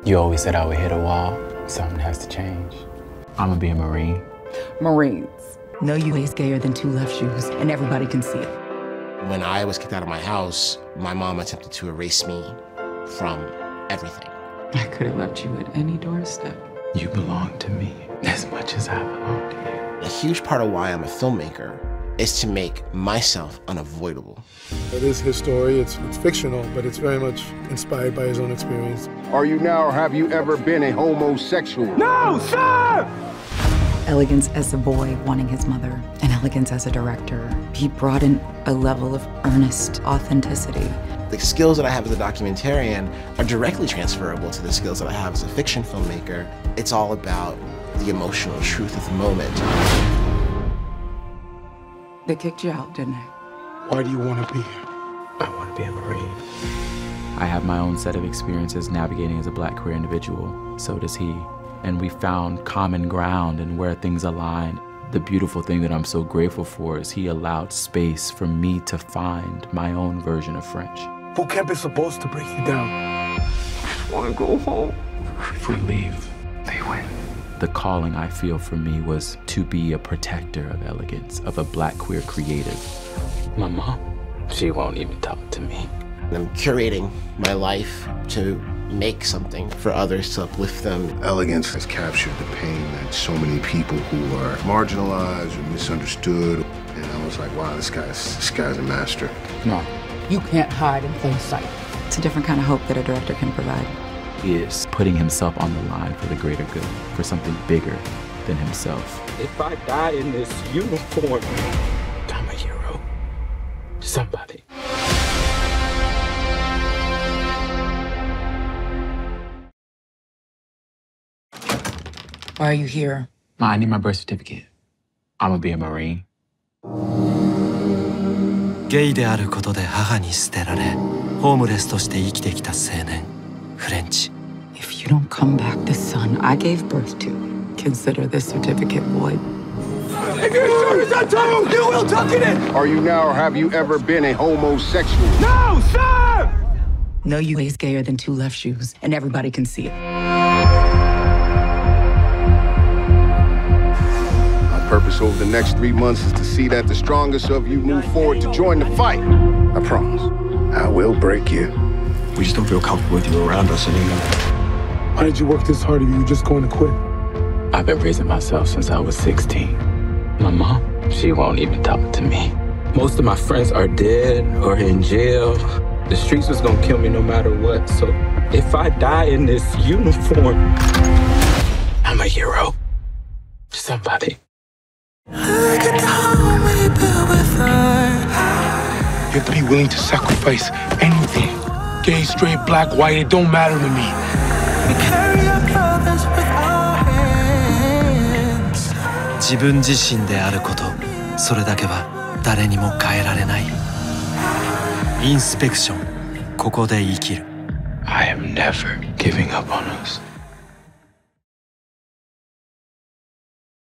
You always said I would hit a wall. Something has to change. I'm gonna be a Marine. Marines. No UA's gayer than two left shoes, and everybody can see it. When I was kicked out of my house, my mom attempted to erase me from everything. I could have left you at any doorstep. You belong to me as much as I belong to you. A huge part of why I'm a filmmaker is to make myself unavoidable. It is his story, it's fictional, but it's very much inspired by his own experience. Are you now or have you ever been a homosexual? No, sir! Elegance as a boy wanting his mother, and elegance as a director. He brought in a level of earnest authenticity. The skills that I have as a documentarian are directly transferable to the skills that I have as a fiction filmmaker. It's all about the emotional truth of the moment. They kicked you out, didn't they? Why do you want to be here? I want to be a Marine. I have my own set of experiences navigating as a Black queer individual. So does he. And we found common ground and where things align. The beautiful thing that I'm so grateful for is he allowed space for me to find my own version of French. Boot camp is supposed to break you down. I want to go home. If we leave, they win. The calling I feel for me was to be a protector of elegance, of a Black queer creative. My mom, she won't even talk to me. I'm curating my life to make something for others, to uplift them. Elegance has captured the pain that so many people who are marginalized or misunderstood. And I was like, wow, this guy's a master. No. You can't hide in plain sight. It's a different kind of hope that a director can provide. He is putting himself on the line for the greater good, for something bigger than himself. If I die in this uniform, I'm a hero to somebody. Why are you here? Ma, I need my birth certificate. I'm gonna be a Marine. ゲイであることで母に捨てられ、ホームレスとして生きてきた青年、フレンチ。 If you don't come back the son I gave birth to, consider this certificate void. Are you now or have you ever been a homosexual? No, sir! No UA's gayer than two left shoes, and everybody can see it. My purpose over the next 3 months is to see that the strongest of you move forward to join the fight. I promise. I will break you. We just don't feel comfortable with you around us anymore. Why did you work this hard if you were just going to quit? I've been raising myself since I was 16. My mom, she won't even talk to me. Most of my friends are dead or in jail. The streets was gonna kill me no matter what. So if I die in this uniform, I'm a hero to somebody. You have to be willing to sacrifice anything. Gay, straight, black, white, it don't matter to me. We carry our problems with our hands. 自分自身であること、それだけは誰にも変えられない。インスペクション、ここで生きる。 I am never giving up on us.